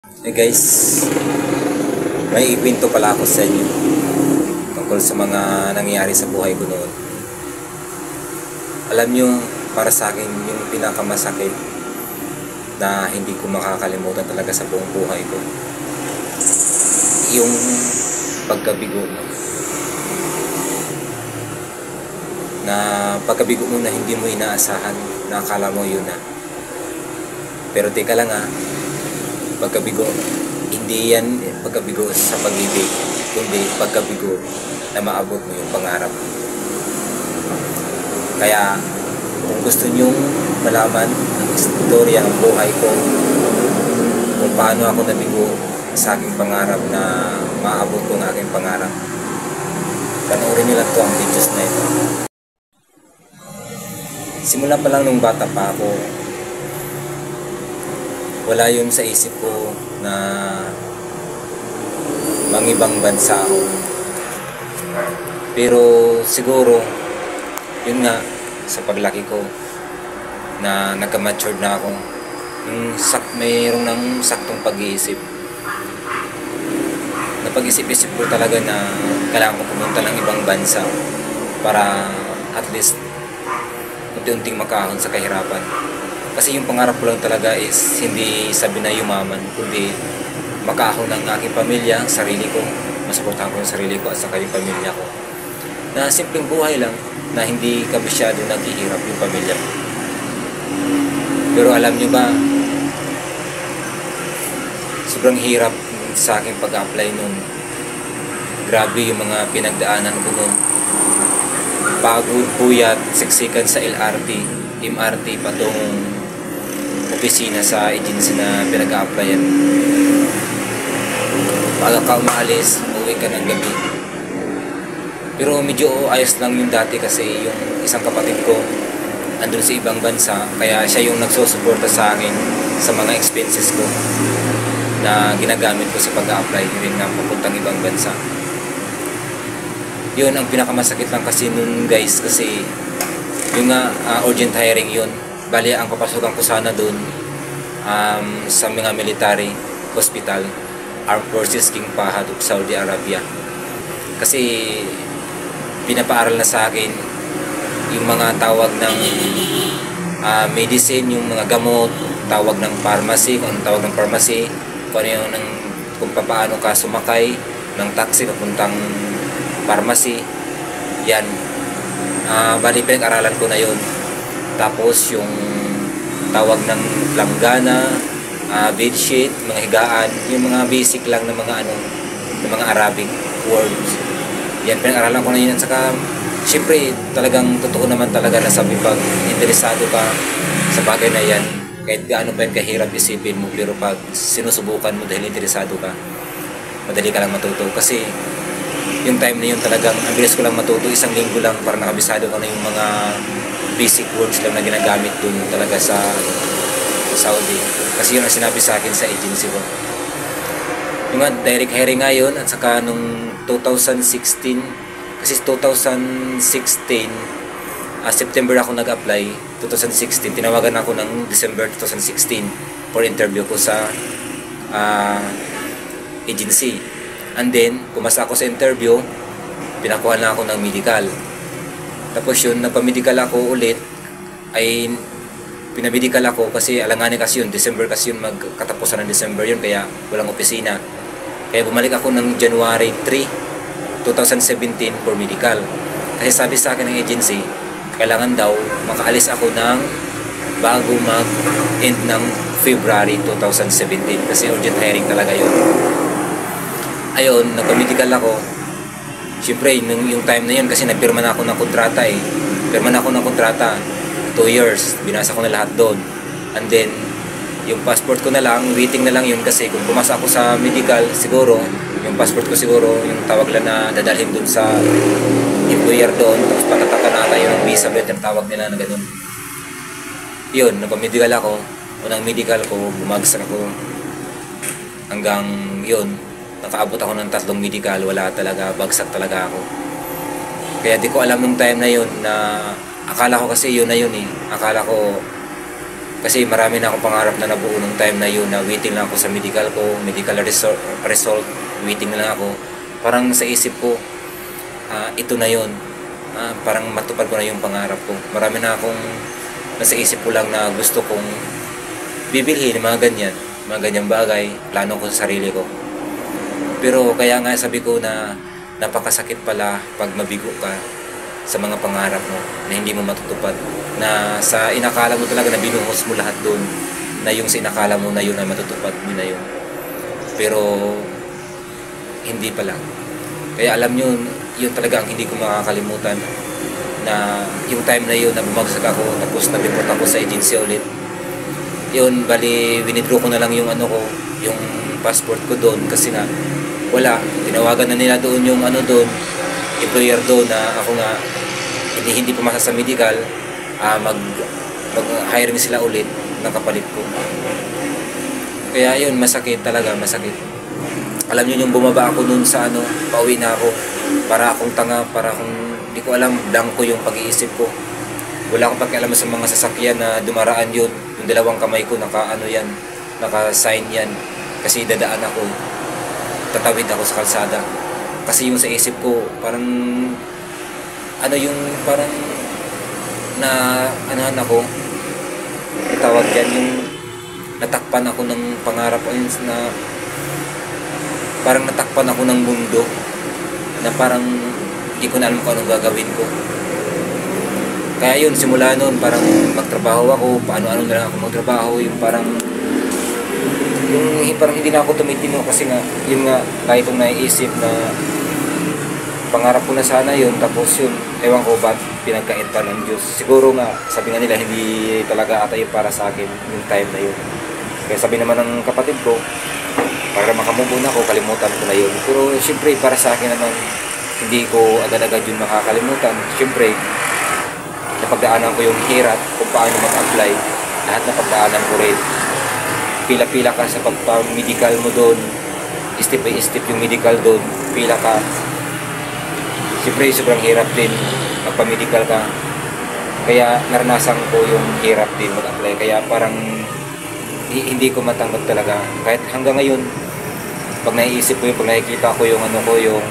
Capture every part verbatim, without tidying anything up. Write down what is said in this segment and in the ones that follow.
Hey guys, may ikwento pala ako sa inyo tungkol sa mga nangyayari sa buhay ko noon. Alam nyo, para sa akin, yung pinakamasakit na hindi ko makakalimutan talaga sa buong buhay ko, yung pagkabigo mo. Na pagkabigo mo na hindi mo inaasahan, na akala mo yun na. Pero teka lang ah, pagkabigo, hindi yan pagkabigo sa pag-ibig, kundi pagkabigo na maabot mo yung pangarap. Kaya kung gusto nyong malaman ang istorya ng buhay ko, kung paano ako nabigo sa aking pangarap na maabot ko ang aking pangarap, panoorin nila to ang videos na ito. Simula pa lang nung bata pa ako, wala yun sa isip ko na mangibang bansa ako. Pero siguro, yun nga, sa paglaki ko, na nagka-matured na ako, yung sak mayroong ng saktong pag-iisip. Napag-isip-isip ko talaga na kailangan ko pumunta ng ibang bansa para at least unti-unting makahon sa kahirapan. Kasi yung pangarap ko lang talaga is hindi sabi na yumaman, kundi makahon ng aking pamilya, sarili ko, masuportahan ko yung sarili ko at saka yung pamilya ko. Na simpleng buhay lang, na hindi ka masyado naghihirap yung pamilya ko. Pero alam nyo ba, sobrang hirap sa aking pag-apply nun. Grabe yung mga pinagdaanan ko nun. Pagod, puyat, siksikan sa L R T, M R T, patong opisina sa agency na pinag-a-applyan. Baga ka umaalis, uwi ka ng gabi. Pero medyo ayos lang yung dati kasi yung isang kapatid ko andun sa ibang bansa, kaya siya yung nagsusuporta sa akin sa mga expenses ko na ginagamit ko sa pag-a-apply rin ng papuntang ibang bansa. Yun ang pinakamasakit lang kasi nun guys, kasi yung nga uh, urgent hiring yun. Bali, ang papasukan ko sana dun um, sa mga military hospital, Armed Forces King Fahad of Saudi Arabia. Kasi pinapaaral na sa akin yung mga tawag ng uh, medicine, yung mga gamot, tawag ng pharmacy, kung anong tawag ng pharmacy, kung ano yung ng, kung paano ka sumakay ng taxi papuntang pharmacy. Yan. Uh, bali, pinag-aralan ko na yun. Tapos yung tawag ng planggana, uh, bedsheet, mga higaan, yung mga basic lang ng mga ano, ng mga Arabic words. Yan, pinag-aralan ko na yun. At saka, syempre, talagang totoo naman talaga na sabi pag interesado ka sa bagay na yan, kahit gaano pa yung kahirap isipin mo, pero pag sinusubukan mo dahil interesado ka, madali ka lang matuto. Kasi yung time na yun talagang, ang bilis ko lang matuto, isang linggo lang para nakabisado ko na yung mga basic words lang na ginagamit dun talaga sa Saudi. Kasi yun ang sinabi sa akin sa agency ko. Yung nga, direct hiring nga yun, at saka nung two thousand sixteen, kasi two thousand sixteen, uh, September ako nag-apply, two thousand sixteen, tinawagan ako ng December two thousand sixteen for interview ko sa uh, agency. And then, pumasa ako sa interview, pinakuha na ako ng medical. Tapos yun, nagpa-medical ako ulit, ay pinamedical ako kasi alanganin kasi yun, December kasi yun, magkatapusan ng December yun, kaya walang opisina. Kaya bumalik ako ng January third, twenty seventeen for medical. Kasi sabi sa akin ng agency, kailangan daw makaalis ako ng bago mag-end ng February twenty seventeen kasi urgent hiring talaga yun. Ayun, nagpa-medical ako. Siyempre, yung, yung time na yun kasi nagpirma na ako ng kontrata eh. Pirma na ako ng kontrata, two years, binasa ko na lahat doon. And then, yung passport ko na lang, waiting na lang yun kasi kung pumasa ako sa medical, siguro, yung passport ko siguro, yung tawag lang na dadalhin doon sa employer doon, tapos patataka na tayo ng visa bet, yung tawag nila na ganun. Yun, nagpa-medical ako, unang medical ko, bumagsak ako, hanggang yun, nakaabot ako ng tatlong medical, wala talaga, bagsak talaga ako. Kaya di ko alam nung time na yun na akala ko kasi yun na yun eh. Akala ko Kasi marami na akong pangarap na nabuo nung time na yun, na waiting lang ako sa medical ko, medical result, result waiting na lang ako. Parang sa isip ko, uh, ito na yun. Uh, parang matupad ko na yung pangarap ko. Marami na akong nasa isip ko lang na gusto kong bibilhin, mga ganyan, mga ganyang bagay, plano ko sa sarili ko. Pero kaya nga sabi ko na napakasakit pala pag mabigo ka sa mga pangarap mo na hindi mo matutupad, na sa inakala mo talaga na binuhos mo lahat doon, na yung sa inakala mo na yun ay matutupad mo na yun, pero hindi pala. Kaya alam nyo, yun talaga ang hindi ko makakalimutan, na yung time na yun na bumagsak ako, tapos nabipot ako sa agency ulit. Yun, bali winidraw ko na lang yung ano ko, yung passport ko doon, kasi nga wala, tinawagan na nila doon yung ano doon, employer doon, na ako nga hindi hindi pumasa sa medical, uh, mag mag-hire sila ulit ng kapalit ko. Kaya yun, masakit talaga, masakit. Alam niyo yung bumaba ako noon sa ano, pauwi na ako, para akong tanga, para akong hindi ko alam, blanko yung pag-iisip ko. Wala akong pakialam sa mga sasakyan na dumaraan yun, yung dalawang kamay ko naka ano yan, naka-sign yan, kasi dadaan ako, tatawid ako sa kalsada. Kasi yung sa isip ko, parang ano yung parang na anahan ako, tawag yan, yung natakpan ako ng pangarap ko, yun na parang natakpan ako ng mundo, na parang hindi ko na alam kung anong gagawin ko. Kaya yun, simula noon parang magtrabaho ako, paano-ano na lang ako magtrabaho, yung parang yung parang hindi na ako tumitino, kasi nga yun nga, kahit kong naiisip na pangarap ko na sana yun, tapos yun, ewan ko ba't pinagkait pa ng Diyos. Siguro nga, sabi nga nila, hindi talaga ata yung para sa akin yung time na yun. Kaya sabi naman ng kapatid ko, para makamove na ako, kalimutan ko na yun. Pero siyempre, para sa akin naman, hindi ko agad-agad yun makakalimutan. Siyempre, napagdaanan ko yung hirap kung paano mag-apply. Lahat na pagdaanan ko rin. Pila-pila ka sa pagpa-medical mo doon, step by step yung medical doon, pila ka. Siyempre, sobrang hirap din magpa-medical ka. Kaya naranasan ko yung hirap din mag-apply. Kaya parang hindi ko matanggap talaga. Kahit hanggang ngayon, pag naiisip ko yung, pag nakikita ko yung ano ko, yung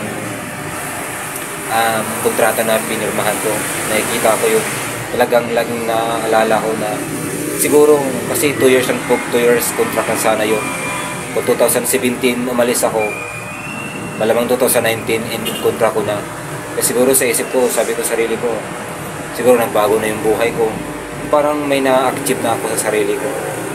um, kontrata na pinirmahan ko, nakikita ko yung talagang laging naalala ko na siguro, kasi two years and two years contract na sana yun. Kung two thousand seventeen umalis ako, malamang two thousand nineteen ending contract ko na. Kasi siguro sa isip ko, sabi ko sa sarili ko, siguro nagbago na yung buhay ko. Parang may na-achieve na ako sa sarili ko.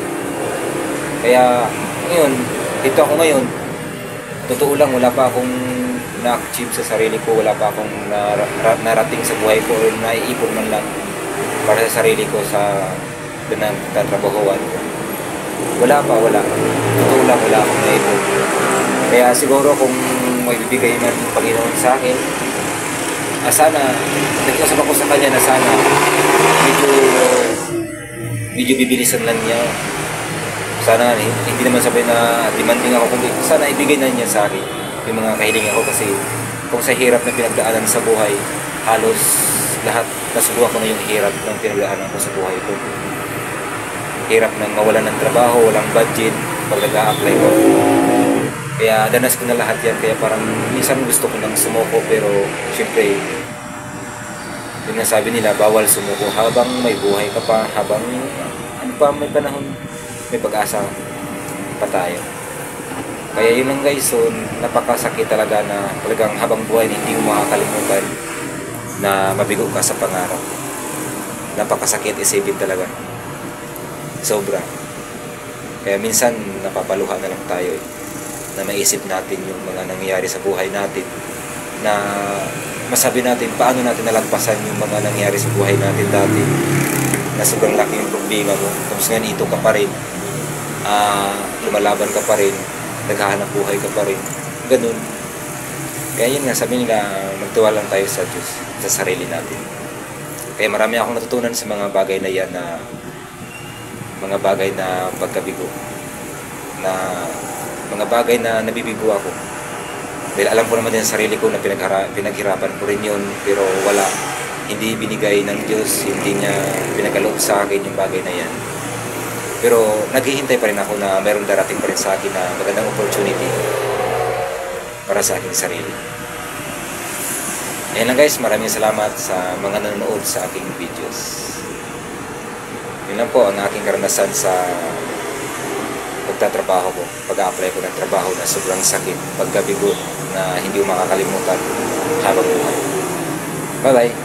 Kaya ngayon, dito ako ngayon, totoo lang, wala pa akong na-achieve sa sarili ko, wala pa akong nar- narating sa buhay ko, o naiipon man lang para sa sarili ko sa pinagtatrabahuan ko. Wala pa, wala. Totoo lang, wala akong naipon. Kaya siguro kung may bibigay man ng Panginoon sa akin, ah, sana, nag-usap ako sa kanya na sana medyo medyo bibilisan lang niya. Sana hindi naman sabi na demanding ako, kung sana ibigay na niya sa akin yung mga kahilingan ko, kasi kung sa hirap na pinagdaanan sa buhay, halos lahat nasubukan ko na yung hirap ng pinagdaanan ko sa buhay ko. Hirap ng mawalan ng trabaho, walang budget pag nag-a-apply ko. Kaya danas ko na lahat yan. Kaya parang minsan gusto ko nang sumuko, pero syempre yung nasabi nila, bawal sumuko habang may buhay ka pa, habang ano pa, may panahon, may pag-asa pa tayo. Kaya yun lang guys, so napakasakit talaga na talagang habang buhay hindi mo makakalimutan na mabigo ka sa pangarap. Napakasakit isipin talaga. Sobra. Kaya minsan napapaluha na lang tayo eh, na maisip natin yung mga nangyayari sa buhay natin, na masabi natin paano natin nalagpasan yung mga nangyayari sa buhay natin dati, na sobrang laki yung problema mo, tapos ngayon ito ka pa rin, uh, lumalaban ka pa rin, naghahanap buhay ka pa rin, ganun. Kaya yun nga, sabi nila, magtiwala lang tayo sa Diyos, sa sarili natin. Kaya marami akong natutunan sa mga bagay na yan, na mga bagay na pagkabigo, na mga bagay na nabibigo ako. Dahil alam ko naman din sa sarili ko na pinaghara, pinaghirapan ko rin yun, pero wala, hindi binigay ng Diyos, hindi niya pinagaloob sa akin yung bagay na yan. Pero naghihintay pa rin ako na mayroong darating pa rin sa akin na magandang opportunity para sa aking sarili. Ayan lang guys, maraming salamat sa mga nanonood sa aking videos. Yun lang po ang aking karanasan sa pagtatrabaho ko, pag-a-apply ko ng trabaho na sobrang sakit, pagkabigo na hindi ko makakalimutan habang buhay. Bye bye!